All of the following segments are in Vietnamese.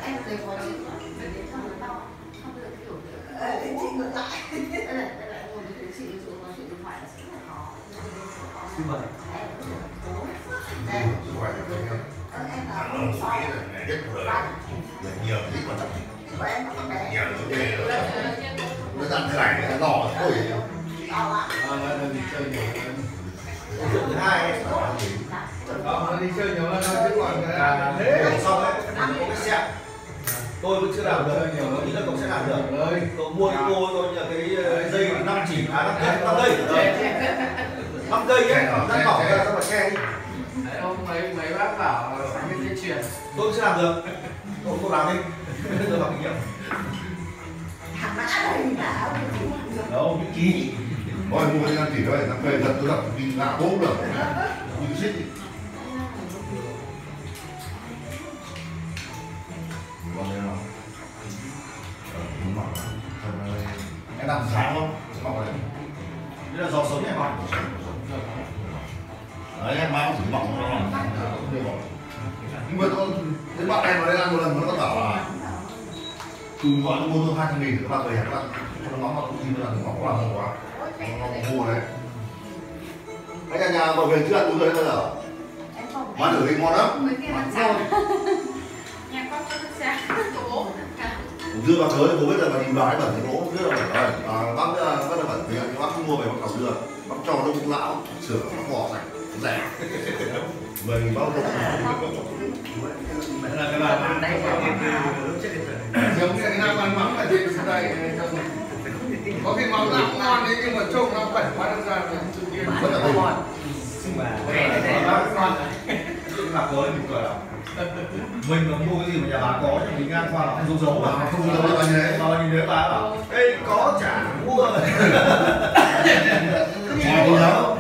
em đều có chị không được to, không được kiểu chị ngược lại. Đây lại ngồi với chị ví dụ nói chuyện điện thoại là sẽ rất là khó. Như vậy. Đây. Em là sau. Nhiều thích mà tập. Của em có con bé. Nhiều nó dặn thế này nó đỏ thôi. To ạ. Đi chơi nhiều hơn. Thứ hai Nó đi chơi nhiều hơn thôi chứ còn thế xong đấy có cái xe tôi vẫn chưa làm được, tôi nghĩ là cậu sẽ làm được. Cậu mua cho tôi coi như là cái dây 5 chỉ 5 cây ấy, đang bỏ ra xong rồi xe đi. Ông mấy bác bảo cái dây chuyền Tôi sẽ làm được. Cậu làm đi. Tôi bằng kinh nghiệm. Thằng mã đây là Đâu, những ký. Thôi mua cái 5 chỉ thôi, 5 cây thật tôi đập đi ngã bốp được. Như xích. Còn đây nào. Đúng rồi. Em làm sáng không? Mọc đấy. Đây là giò sống này mà. Đấy em mang chỉ mỏng nó làm không được. Nhưng mà tôi thấy bạn em vào đây ăn một lần nó bảo là cùng gọi mua tôi 200.000 thì các bạn về các bạn cho nó mắm mà cũng gì mà làm mắm làm ngon quá. Nó mua đấy. Anh nhà mà về chưa ăn uống rồi đấy bao giờ? Má thử đi ngon lắm. mấy cái ăn sáng. Nhà con cho sáng chỗ. Dưa bác tới bố biết là bà nhìn vào cái bẩn cái lỗ rất là bẩn. Bác rất là bẩn vì bác không mua về bác cầu dưa. Bác cho nó cũng lão sửa nó bỏ sạch rẻ. 10.000 bao nhiêu? Là cái bà đây giống như cái năm ăn mắm ở trên đây có khi mắm nó ngon đấy nhưng mà trông nó bẩn quá đâm ra là tự nhiên Rất là ngon. nhưng mà bà có mình cười lắm. Mình mà mua cái gì mà nhà bà có thì mình ngang qua là không giấu mà Không giấu bao nhiêu đấy. mà nhìn thấy bà bảo ê có chả mua. Chả đi đâu.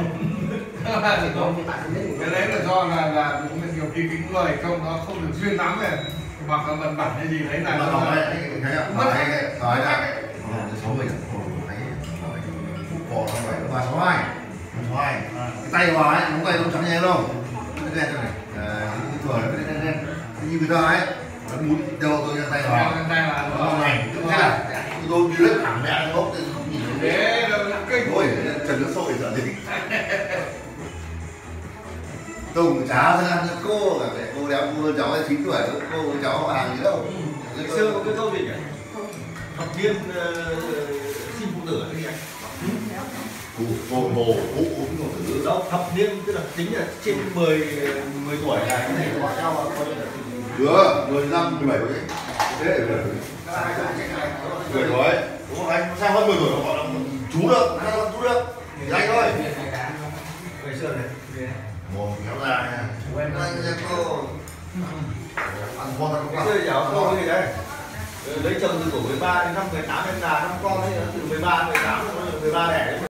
cái đấy là do là nhiều khi cái người trông nó không được duyên lắm này hoặc là bẩn bẩn hay gì đấy là Mà nó nói là số mình thấy phút bò nó phải và số hai cái tay vào ấy móng tay nó trắng nhẹ đâu cái đen này cái thừa cái đen như người ta ấy nó muốn đâu tôi tay vào nó này thế là tôi đi lướt thẳng mẹ nó không nhìn thấy thế là kinh thôi trần nước sôi sợ gì Tùng cháo ra ăn cô cả cô đéo cô cháu 9 tuổi cô cháu họ hàng gì đâu Ngày xưa có cái câu gì nhỉ? Học viên xin phụ tử hay gì anh? Hồ cũng một thứ Đâu, thập niên tức là tính là trên 10 tuổi là cái này gọi nhau mà coi như là Được, 15, 17 tuổi. Thế rồi. Tuổi rồi. Đúng không anh? Sao hơn 10 tuổi nó gọi là chú được, sao chú được? Thì anh thôi. ngày xưa này. Mồm kéo ra nha. Anh nha cô. Ăn ngon thật Ngày xưa giáo cô gì đấy. Lấy chồng từ tuổi 13 đến năm 18 em già năm con ấy từ 13 18 13 đẻ